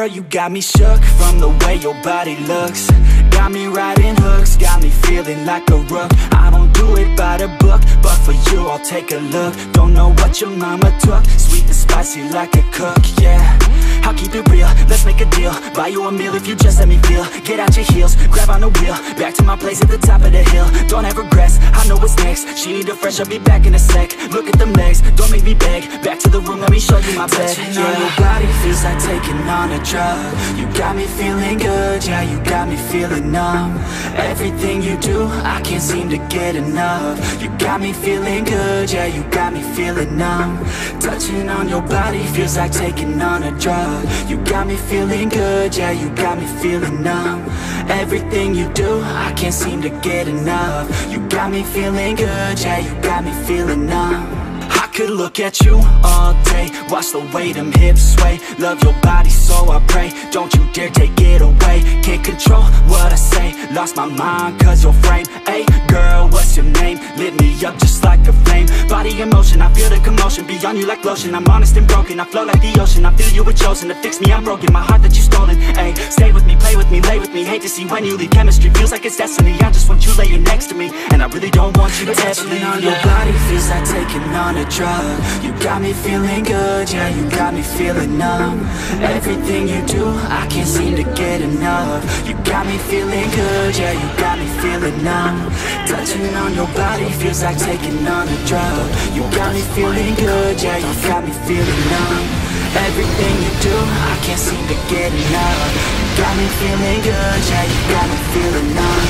Girl, you got me shook from the way your body looks. Got me riding hooks, got me feeling like a rook. I don't do it by the book, but for you I'll take a look. Don't know what your mama took, sweet and spicy like a cook, yeah. I'll keep it real, let's make a deal. Buy you a meal if you just let me feel. Get out your heels, grab on the wheel. Back to my place at the top of the hill. Don't have regrets, I know what's next. She need a fresh, I'll be back in a sec. Look at them legs, don't make me beg. Back to the room, let me show you my bed. Touching on your body feels like taking on a drug. You got me feeling good, yeah, you got me feeling numb. Everything you do, I can't seem to get enough. You got me feeling good, yeah, you got me feeling numb. Touching on your body feels like taking on a drug. You got me feeling good, yeah, you got me feeling numb. Everything you do, I can't seem to get enough. You got me feeling good, yeah, you got me feeling numb. I could look at you all day, watch the way them hips sway. Love your body so I pray, don't you dare take it away. Can't control what I say, lost my mind cause your frame. Hey girl, what's your name? Lit me up just like a flame. Body in motion, I feel the commotion, be on you like lotion. I'm honest and broken, I flow like the ocean. I feel you were chosen to fix me, I'm broken. My heart that you stolen, hey. Stay with me, play with me, lay with me. Hate to see when you leave, chemistry feels like it's destiny. I just want you laying next to me, and I really don't want you to ever leave. On your body feels like taking on a drug. You got me feeling good, yeah, you got me feeling numb. Everything you do, I can't seem to get enough. You got me feeling good, yeah, you got me feeling numb. Touching on your body feels like taking on a drug. You got me feeling good, yeah, you got me feeling numb. Everything you do, I can't seem to get enough. You got me feeling good, yeah, you got me feeling numb.